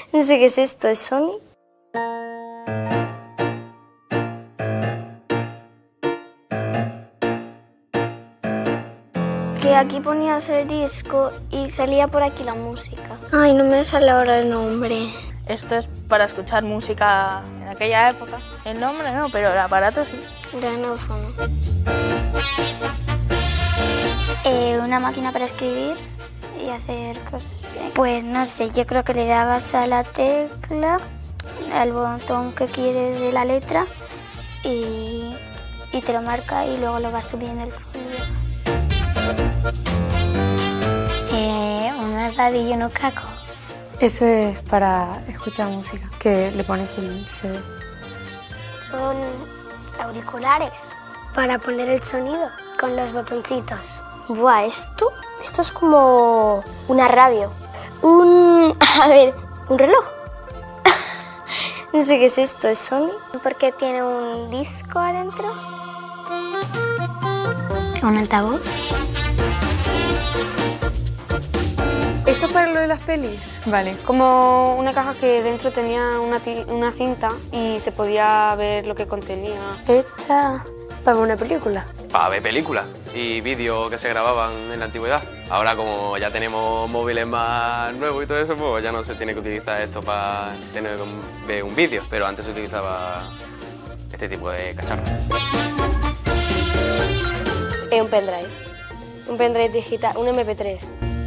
No sé qué es esto, ¿es Sony? Que aquí ponías el disco y salía por aquí la música. Ay, no me sale ahora el nombre. Esto es para escuchar música en aquella época. El nombre no, pero el aparato sí. Granófono. Una máquina para escribir y hacer cosas. Pues no sé, yo creo que le dabas a la tecla, al botón que quieres de la letra y te lo marca y luego lo vas subiendo el folio. Una radio y unos cacos. Eso es para escuchar música, que le pones el CD. Son auriculares para poner el sonido con los botoncitos. Buah, esto es como una radio. Un reloj. No sé qué es esto, ¿es Sony? Porque tiene un disco adentro. ¿Un altavoz? ¿Esto es para lo de las pelis? Vale, como una caja que dentro tenía una cinta y se podía ver lo que contenía. Hecha para una película. Para ver películas y vídeos que se grababan en la antigüedad. Ahora, como ya tenemos móviles más nuevos y todo eso, pues ya no se tiene que utilizar esto para ver un vídeo, pero antes se utilizaba este tipo de cacharros. Es un pendrive digital, un MP3.